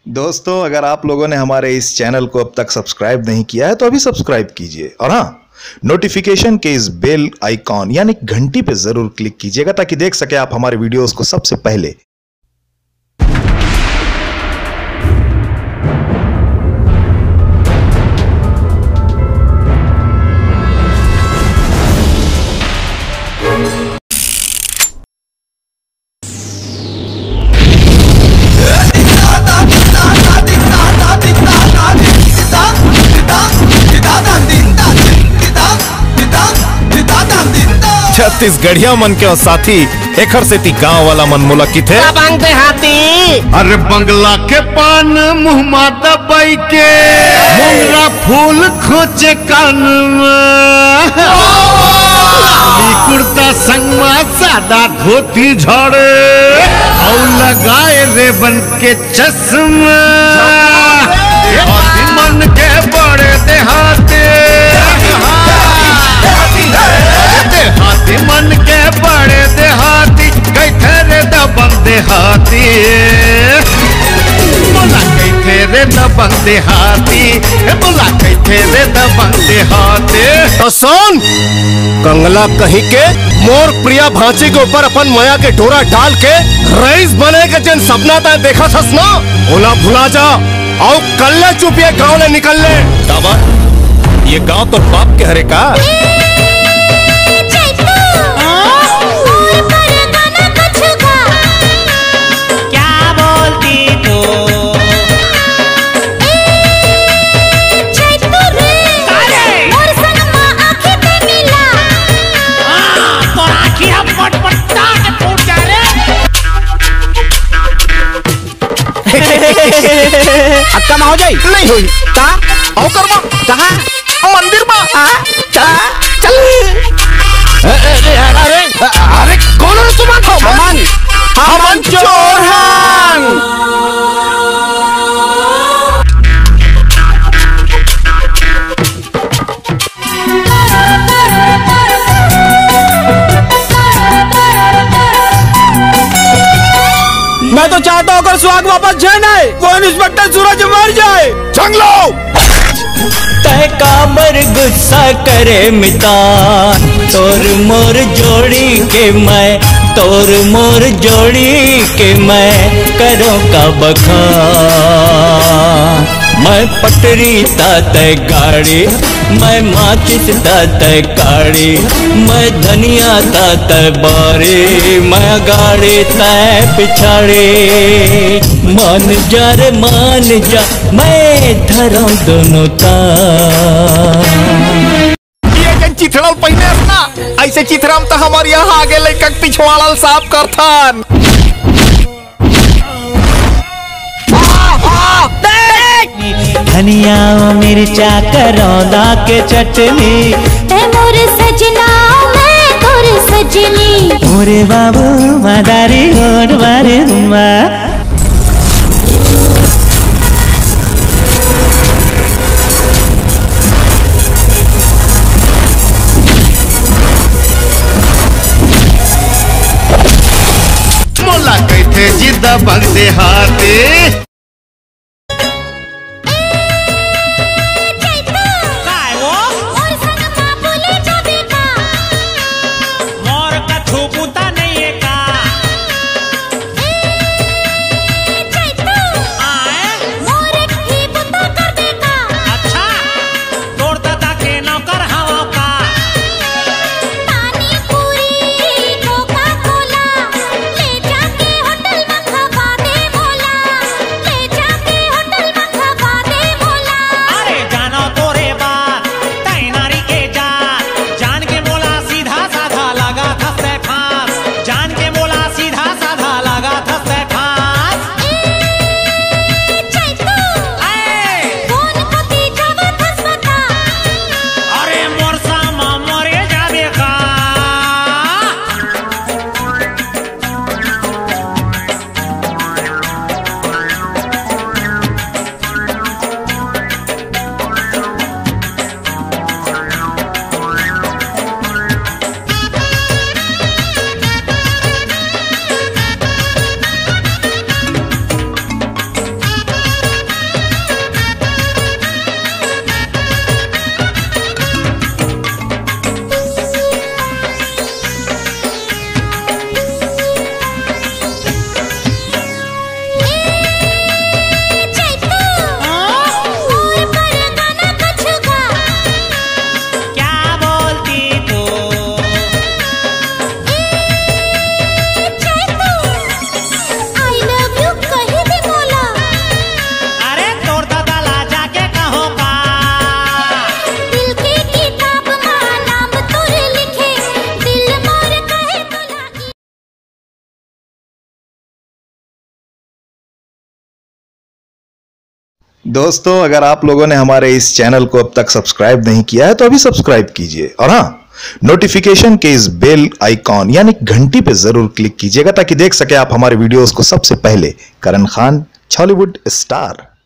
दोस्तों, अगर आप लोगों ने हमारे इस चैनल को अब तक सब्सक्राइब नहीं किया है तो अभी सब्सक्राइब कीजिए और हाँ, नोटिफिकेशन के इस बेल आइकॉन यानी घंटी पे जरूर क्लिक कीजिएगा ताकि देख सके आप हमारे वीडियोस को सबसे पहले। छत्तीसगढ़िया मन के साथी एखर से ती गांव वाला मन मुलाकी थे हाथी। अरे बंगला के पान मुहमा दबाई के मोंगरा फूल खोचे कान कुर्ता संगमा सादा धोती झड़े और लगाए रेबन के चश्मा मन के बड़े देहाती देहाती मन के बड़े देहाती कैथे रे दबंग देहाती बोला कैथे रे दबंग देहाती बोला कैथे रे दबंग देहाती। तो सुन, कंगला कहीं के मोर प्रिया भांची के ऊपर अपन माया के डोरा डाल के रईस बने के जिन सपना तय देखा सस ना ओला भुला जा और कल्ले चुपिए गांव ले निकल ले। ये गांव तो बाप के हरे का अक्का में हो जाई नहीं हुई का आओ करवा कहाँ मंदिर में चल अरे कौन है तुम? हमन चोर हैं। मैं तो चाहता हूँ अगर सुहाग वापस जाए वो इंस्पेक्टर सूरज मर जाए। जंगलो तय काबर गुस्सा करे मिता तोर मोर जोड़ी के मैं तोर मोर जोड़ी के मैं करो का बखा मैं पटरी ताते गाड़ी मैं माचिस ताते काड़ी मैं धनिया ताते बारी मैं गाड़ी तय पिछाड़ी मान जा रे मान जा मैं धरा दोनों चिथड़ल पहने अपना ऐसे चिथराम तो हमारे यहाँ आगे लेकर पिछवाड़ल साफ करथन। धनिया मिर्चा करौंदा के चटनी मोरे सजना मैं तोरे सजनी मोरे बाबू मदारी गोड़ मारे हुआ मोला कैथे जी दबंग देहाती दोस्तों, अगर आप लोगों ने हमारे इस चैनल को अब तक सब्सक्राइब नहीं किया है तो अभी सब्सक्राइब कीजिए और हाँ, नोटिफिकेशन के इस बेल आइकॉन यानी घंटी पे जरूर क्लिक कीजिएगा ताकि देख सके आप हमारे वीडियोस को सबसे पहले। Karan Khan, Hollywood star.